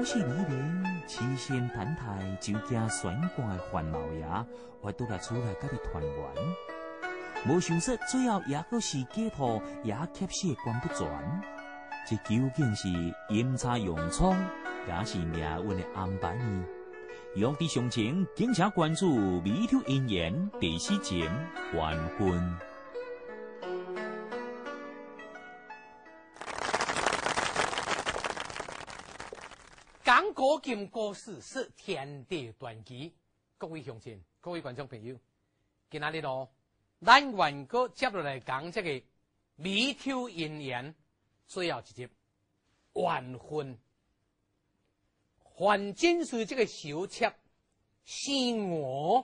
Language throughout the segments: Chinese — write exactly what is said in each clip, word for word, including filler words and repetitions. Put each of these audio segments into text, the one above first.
室里面痴心坦太，就惊玄怪的范老爷还倒来出来甲你团圆。无想说最后也阁是假托也吸血关不全，这究竟是阴差阳错，也是命运的安排呢？欲知详情，敬请关注《美丑姻缘》第四集完婚。 讲古今故事是天地传奇，各位乡亲、各位观众朋友，今仔日咯，咱原个接落来讲这个美丑姻缘最后一集完婚。范进是这个小妾，生我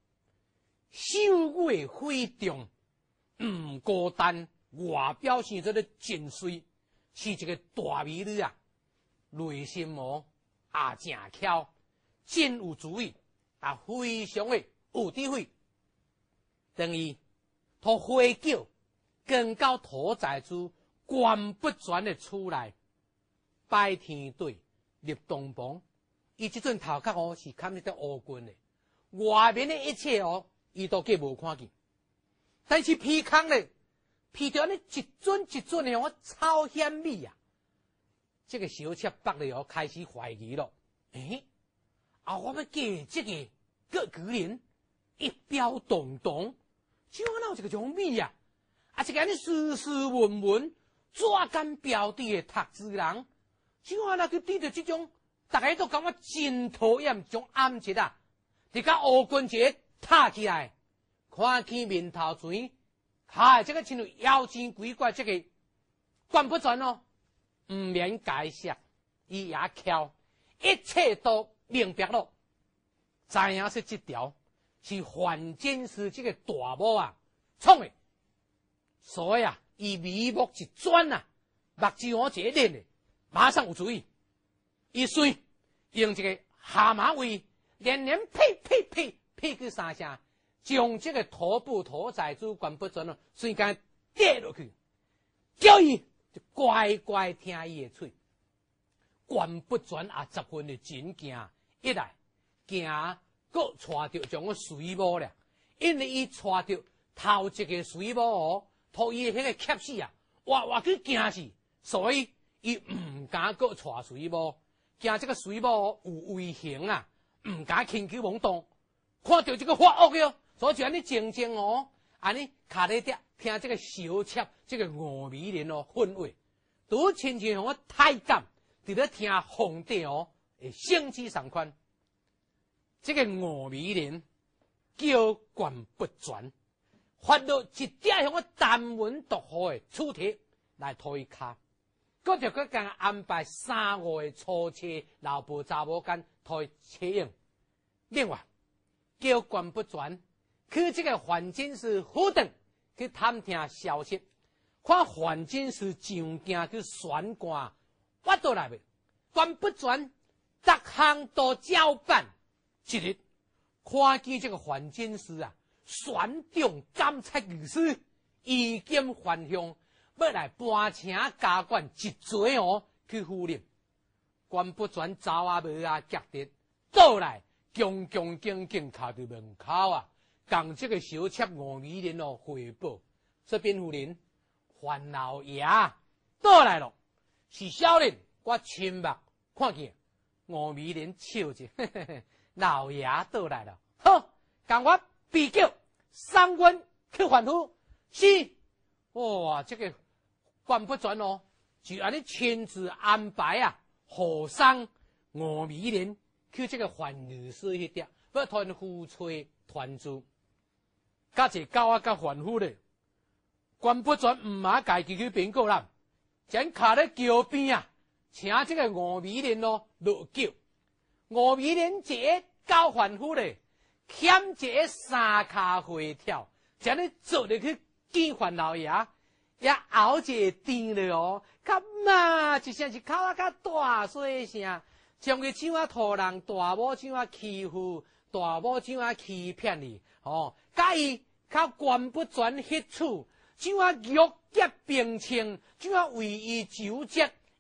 秀月非重，唔孤单，外表现做咧真水，是一个大美女啊，内心哦也正巧，真有主意，也非常的有智慧。等于托花轿跟到土财主关不全的厝内，拜天对。立东房，伊即阵头壳哦是看迄只乌棍的，外面的一切哦，伊都计无看见。但是鼻孔咧，鼻着呢一尊一尊的哦超显美啊！这个小妾北咧哦开始怀疑咯，诶，啊我要嫁这个个居然一表堂堂，怎哪有一个种美啊？啊，一个安尼斯斯文文、抓干标底的读书人。怎啊那去对着这种，大家都感觉真讨厌这种暗节啊！你甲乌棍节踏起来，看见面头前，嗨，这个亲像妖精鬼怪，这个关不全哦，唔免解释，伊也巧，一切都明白了。知影是这条是范进是这个大某啊创的，所以啊，伊眉目一转啊，目睭我一练的。马上有主意，伊随用这个蛤蟆尾，连连呸呸呸呸去三声，将这个头部土财主关不准了，瞬间跌落去，叫伊就乖乖听伊的嘴。关不准也十分的真惊，一来惊搁带着将我水母了，因为伊带着头一个水母哦，托伊迄个恰死啊，哇哇去惊死，所以。伊唔敢搁带水母，惊这个水母有危险啊！唔敢轻举妄动，看到这个发恶嘅哦，所以就安尼静静哦，安尼卡在遐听这个小妾这个峨眉人哦训话，拄亲像我太监伫咧听皇帝哦，会兴致上宽。这个峨眉人叫关不全，发到一点向我单文独户的出题来推卡。搁就搁甲安排三五个初七老婆查某间推车用，另外叫关不全去这个范进士府等去探听消息，看范进士上京去选官，我倒来未？关不全逐项都照办。一日看见这个范进士啊，选中监察御史，意见还乡。要来搬请家管一嘴哦去府里，关不全走啊无啊夹得倒来，恭恭敬敬靠伫门口啊，共这个小妾峨眉人哦汇报。这边夫人，范老爷倒来了，是小人我亲目看见峨眉人笑着，嘿嘿嘿，老爷倒来了，好，共我比较三官去还府，是，哇，这个。关不全哦，就安尼亲自安排啊，和尚峨眉人去这个范御史迄点，要团夫妻团聚，甲一狗仔甲范夫咧，关不全唔马家己去评估啦，将卡咧桥边啊，请这个峨眉人哦落轿，峨眉人一个交范夫咧，欠一个三骹回跳，将你做入去见范老爷。也熬一个甜了哦，较嘛一声是口啊较大细声，将个怎啊土人大某怎啊欺负，大某怎啊欺骗你哦，甲伊较关不全迄处，怎啊玉洁并称，怎啊为伊纠结，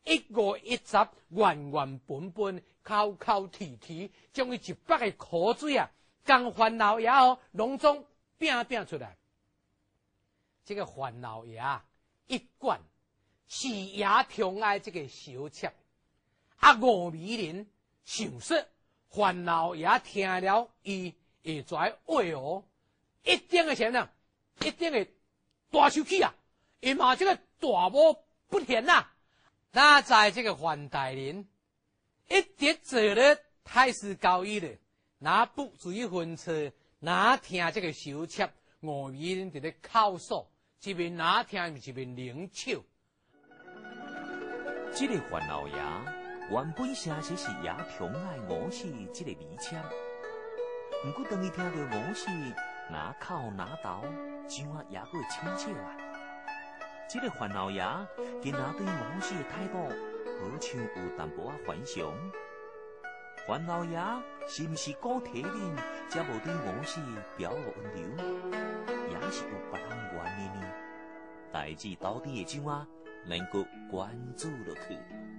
一五一十，原原本本，口口啼啼，将伊一百个苦水啊，将范老爷哦，拢总拼拼出来。这个范老爷啊，一贯是也宠爱这个小妾，啊，吴美玲想说，范老爷听了伊会跩话哦，一定会什么呢？一定会大生气啊！伊嘛这个大魔不甜呐、啊。那在这个范大人一直做了太师交易了，那不追婚车，哪听这个小妾吴美玲在咧口述，一边哪听一边冷笑。 这个范老爷原本声实是也宠爱吴氏这个美妾，不过当伊听到吴氏拿口拿刀，怎啊也会亲切啊！这个范老爷竟然对吴氏的态度好像有淡薄仔反常。范老爷是不是顾体面，才无对吴氏表露温柔，也是有别人原因呢？代志到底会怎啊？能够关注落去。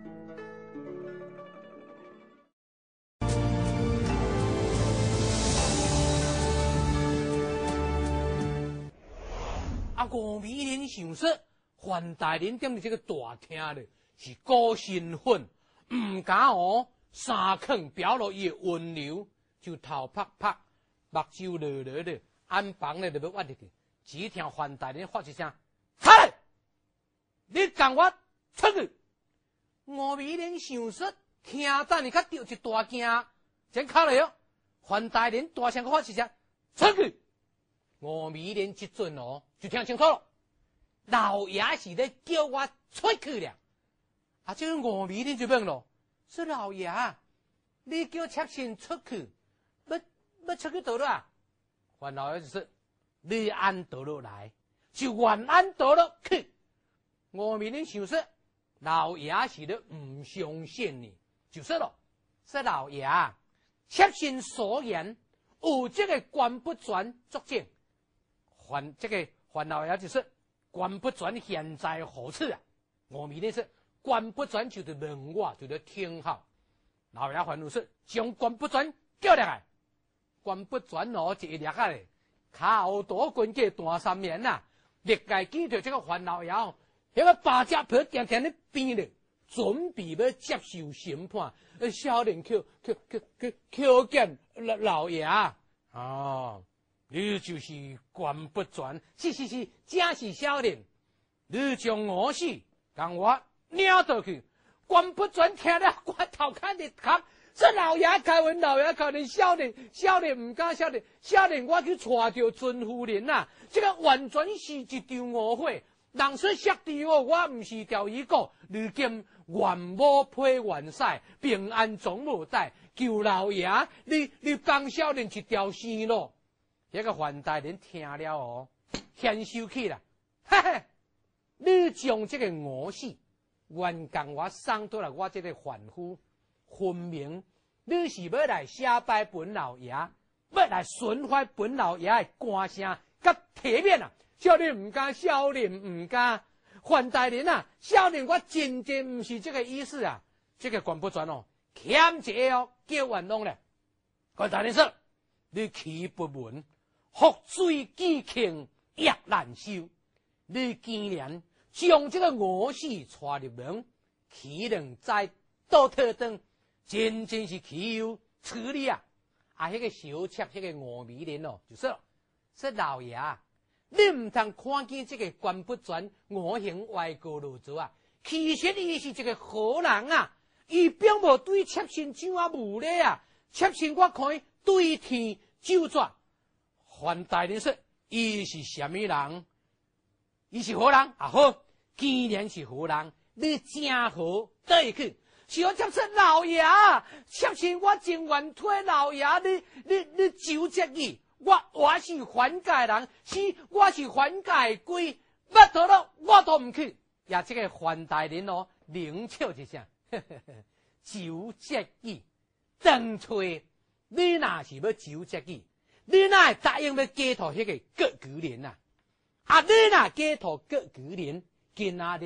啊，吴美玲想说，范大人踮伫这个大厅咧，是高身份，唔敢哦，三坑表露伊的温柔，就头拍拍，目睭落落咧，安房咧就要挖入去，只听范大人发一声：“出来！你共我出去！”吴美玲想说，听等你较丢一大惊，真卡来哦。范大人大声发一声：“出去！”吴美玲即阵哦，就听清楚了，老爷是咧叫我出去了。啊，这个吴美玲就问咯：“是老爷，你叫妾身出去，要要出去倒落啊？”范老爷就说：“你安倒落来，就原安倒落去。”吴美玲想说，老爷是咧唔相信你，就说咯：“说老爷，妾身所言有这个官不全作证。”范这个范老爷就说：“官不全现在何处啊？”吴美玲说：“官不全就是问我，就咧听候。”老爷范老说：“将官不全叫来。”官不全哦，一日啊咧，靠多军过大三年呐、啊，历届见到这个范老爷哦，迄个八只皮定定咧边咧，准备要接受审判。呃，少年去去去去去见老老爷啊！哦。你就是官不全，是是是，正是少年。你将我死，将我领倒去。官不全听了，我头看日哭。这老爷开文，老爷开文，少年少年唔敢少年，少年我去带着尊夫人呐、啊，这个完全是一场误会。人说杀弟我，我唔是条鱼骨，如今元武配元帅，平安总无代，求老爷你你帮少年一条生路。这个范大人听了哦，先生气啦，嘿嘿！你将这个吴氏原将我送倒来，我这个范夫，分明你是要来下拜本老爷，要来损坏本老爷的官声甲体面啊！少年唔敢，少年唔敢，范大人啊，少年我真正唔是这个意思啊！这个官不全哦，欠这哦，叫冤枉咧。范大人说：“你气不文。”覆水既倾亦难收，你竟然将这个吴氏带入门，岂能再倒退灯？真正是岂有此理啊！啊，那个小妾，那个吴美玲哦，就说：“说老爷，你唔通看见这个官不全、我行歪过路走啊！其实伊是一个好人啊，伊并无对妾身怎啊无礼啊！妾身我看伊对天就转。”范大人说：“伊是什么人？伊是好人啊！好，既然是好人，你正好对去。小妾说老爷，妾身我情愿推老爷，你你你纠责伊。我我是范家人，是我是范家鬼，不得了，我都唔去。也这个范大人哦，冷笑一声，呵呵呵，纠责伊，当初你若是要纠责伊。”你哪会答应要假托迄个郭举人啊？啊，你哪假托郭举人？今仔日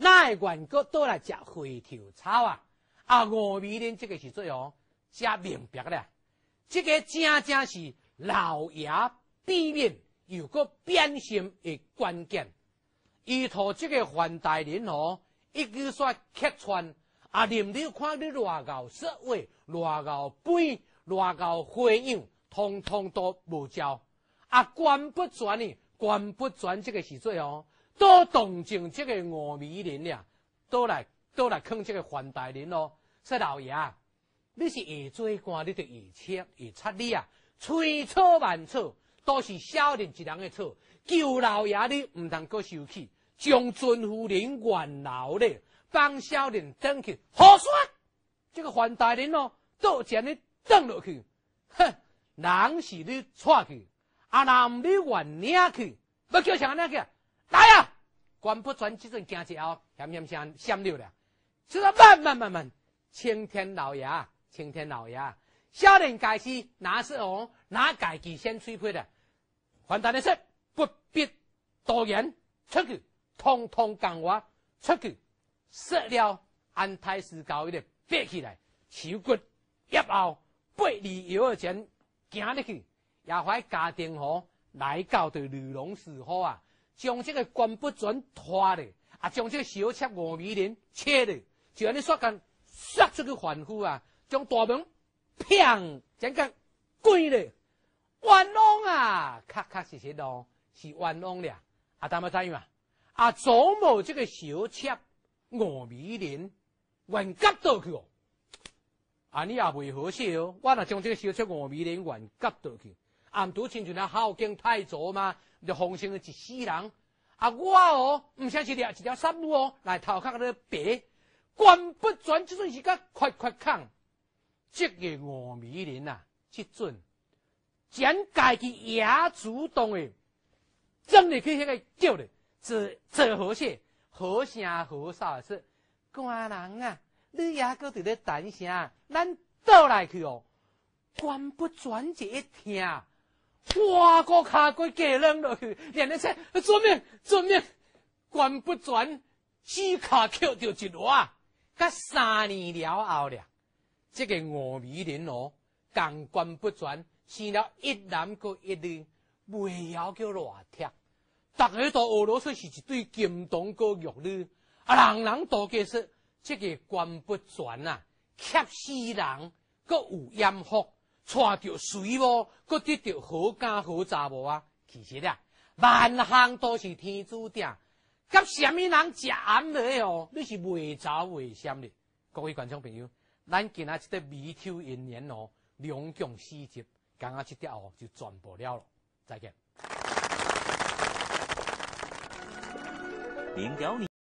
哪会愿阁倒来食回头草啊？啊，吴美玲这个时阵哦，才明白了，这个正正是老爷变面又个变心的关键。依托这个范大人哦，一句说客串，啊，任你看你偌敖说话，偌敖背，偌敖回应，通通都无交。啊，关不全呢，关不全这个时阵哦，都动静这个吴美玲呀，都来都来坑这个范大人哦。说老爷，你是会做官，你就会切会出力啊，千错万错都是少年一人的错。求老爷你唔通阁受气，将尊夫人冤牢咧，帮少年登去，好说。这个范大人哦，倒将你登落去，哼，人是你带去，啊，男你原领去，要叫啥领去？来啊！关不全即阵惊一后，险险声闪了了。这个慢慢慢慢，青天老爷，青天老爷，少年开始拿是哦，拿家己先吹配的。范大人说不必多言，出去，通通讲话出去。说了，安太师教伊咧爬起来，手骨腋后八里腰儿前行入去，也怀家丁河来到对吕龙寺府啊，将这个关不准拖咧，啊，将这个小妾吴美玲切咧，就安尼说干杀出去反夫啊，将大门砰整个关咧，冤枉啊！确确实实咯，是冤枉了。啊，大家知影啊？啊，祖母这个小妾吴美玲冤夹倒去哦，啊，你也未好些哦。我若将这个小妾吴美玲冤夹倒去，暗拄亲像那孝敬太祖嘛，就奉承了一世人。啊，我哦，唔像是掠一条山路哦，来头壳咧白，关不全即阵是甲快快抗。这个吴美玲啊，即阵将家己也主动的，真入去迄个叫咧，做做好些，好声好煞说，官人啊，你也搁伫咧等啥？咱倒来去哦。关不全一听，哇个骹骨架扔落去，连咧说遵命遵命，关不全只骹扣着一落，甲三年了后了。这个吴美玲哦，共关不全生了一男搁一女，袂晓叫偌贴，大家都俄罗斯是一对金童搁玉女，啊，人人都计说这个关不全啊，恰死人，搁有艳福，娶着水某，搁得着好家好查某啊！其实啊，万项都是天注定，甲什么人食暗的哦，你是袂走袂闪的。各位观众朋友。咱今仔这个美秋姻缘哦，两强四集，刚刚这条哦就全部了了，再见。 零条